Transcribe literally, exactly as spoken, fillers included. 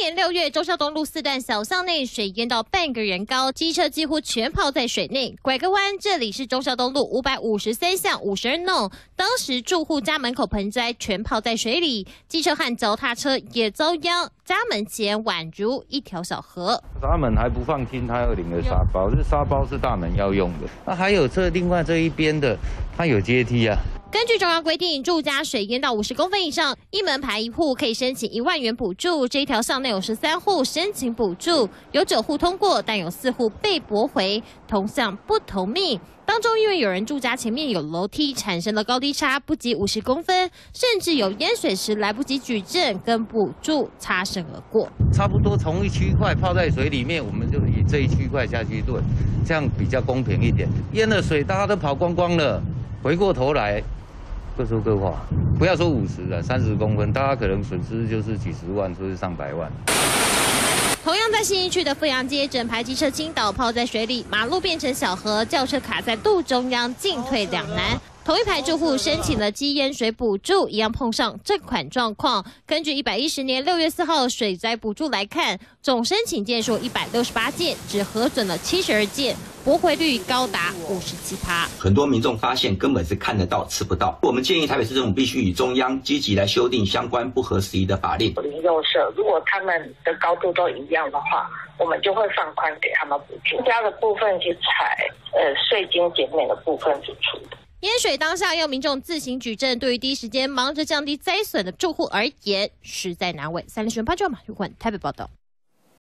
年六月，忠孝东路四段小巷内水淹到半个人高，机车几乎全泡在水内。拐个弯，这里是忠孝东路五百五十三巷五十二弄，当时住户家门口盆栽全泡在水里，机车和脚踏车也遭殃，家门前宛如一条小河。 闸门还不放新，他要领的沙包，这沙包是大门要用的。那还有这另外这一边的，它有阶梯啊。 根据中央规定，住家水淹到五十公分以上，一门牌一户可以申请一万元补助。这一条巷内有十三户申请补助，有九户通过，但有四户被驳回，同向不同命。当中因为有人住家前面有楼梯，产生了高低差不及五十公分，甚至有淹水时来不及举证，跟补助擦身而过。 差不多同一区块泡在水里面，我们就以这一区块下去论，这样比较公平一点。淹了水，大家都跑光光了，回过头来。 各说各话，不要说五十了，三十公分，大家可能损失就是几十万，甚至上百万。 同样在信义区的富阳街，整排机车倾倒泡在水里，马路变成小河，轿车卡在路中央，进退两难。 同一排住户申请了积淹水补助，一样碰上这款状况。根据一百一十年六月四号水灾补助来看，总申请件数一百六十八件，只核准了七十二件，驳回率高达五十七趴。 很多民众发现根本是看得到吃不到。我们建议台北市政府必须与中央积极来修订相关不合时宜的法令。 零幼社如果他们的高度都一样的话，我们就会放宽给他们补助。加的部分是采呃税金减免的部分支出的。 淹水当下要民众自行举证，对于第一时间忙着降低灾损的住户而言，实在难为。三立新闻八九马玉冠台北报道。